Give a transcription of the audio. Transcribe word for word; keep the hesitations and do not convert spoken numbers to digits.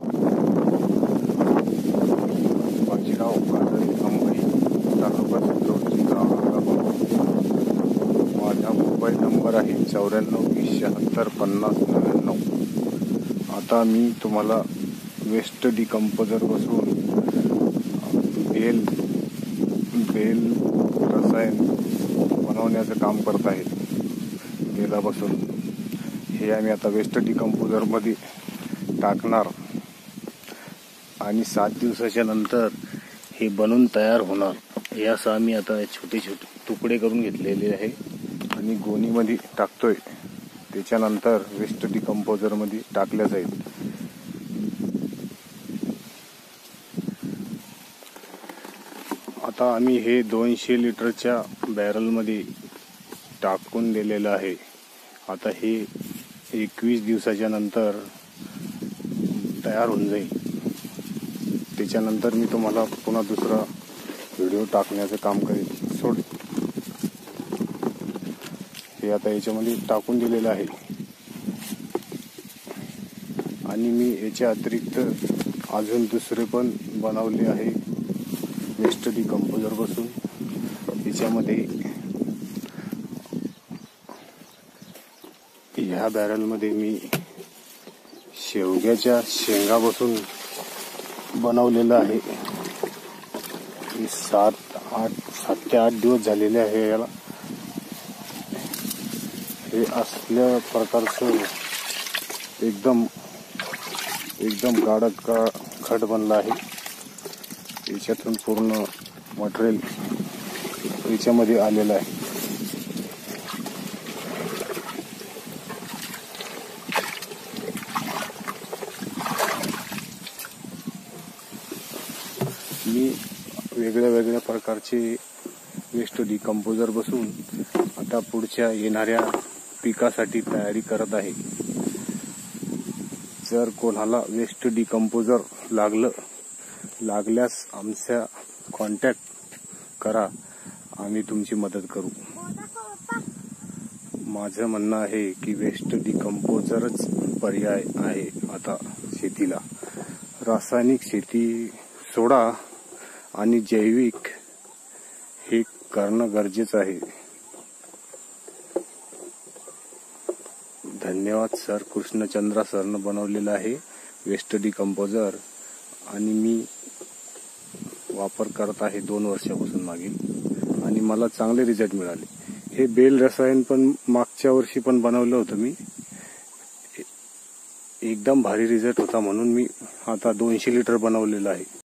बाजीराव काजळी अंबई तालुका सिल्लोड जिल्हा औरंगाबाद। माझा मोबाईल नंबर आहे चौऱ्याण्णव वीस शहात्तर पन्नास नव्याण्णव। आता मी तुम्हाला वेस्ट डिकम्पोजर बसून बेल बेल रसायन बनवण्याचं काम करत आहे। बेलापासून हे आम्ही आता वेस्ट डिकम्पोजर मध्ये टाकणार आणि सात दिवसाच्या नंतर हे बनून तयार होणार। यास आम्ही आता छोटे छोटे तुकडे करून घेतलेले आहे आणि गोणीमध्ये टाकतोय। त्याच्यानंतर वेस्ट डिकम्पोजर मध्ये टाकल्या जाईल। आता आम्ही हे दोनशे लिटरच्या बॅरल मध्ये टाकून दिलेलं आहे। आता हे एकवीस दिवसाच्या नंतर तयार होऊन जाईल। त्याच्यानंतर मी तुम्हाला पुन्हा दुसरा व्हिडिओ टाकण्याचं काम करेल। सोड हे आता याच्यामध्ये टाकून दिलेलं आहे आणि मी याच्या अतिरिक्त अजून दुसरे पण बनवले आहे वेस्ट डिकम्पोजर पासून। याच्यामध्ये ह्या बॅरल मध्ये मी शेवग्याच्या शेंगापासून बनवलेलं आहे। सात आठ सात ते आठ दिवस झालेले आहे याला। हे असल्या प्रकारचं एकदम एकदम गाढ का खड बनला आहे। याच्यातून पूर्ण मटेरियल याच्यामध्ये आलेलं आहे। मी वेगळ्या वेगळ्या प्रकारचे वेस्ट डिकम्पोजर बसून आता पुढच्या येणाऱ्या पिकासाठी तयारी करत आहे। जर कोणाला वेस्ट डिकम्पोजर लागलं लागल्यास आमच्या कॉन्टॅक्ट करा, आम्ही तुमची मदत करू। माझं म्हणणं आहे की वेस्ट डिकम्पोजरच पर्याय आहे आता शेतीला। रासायनिक शेती सोडा आणि जैविक हे करणं गरजेचं आहे। धन्यवाद सर। कृष्णचंद्रा सरनं बनवलेलं आहे वेस्ट डिकम्पोजर आणि मी वापर करत आहे दोन वर्षापासून मागे आणि मला चांगले रिझल्ट मिळाले। हे बेल रसायन पण मागच्या वर्षी पण बनवलं होतं मी, एकदम भारी रिझल्ट होता म्हणून मी आता दोनशे लिटर बनवलेलं आहे।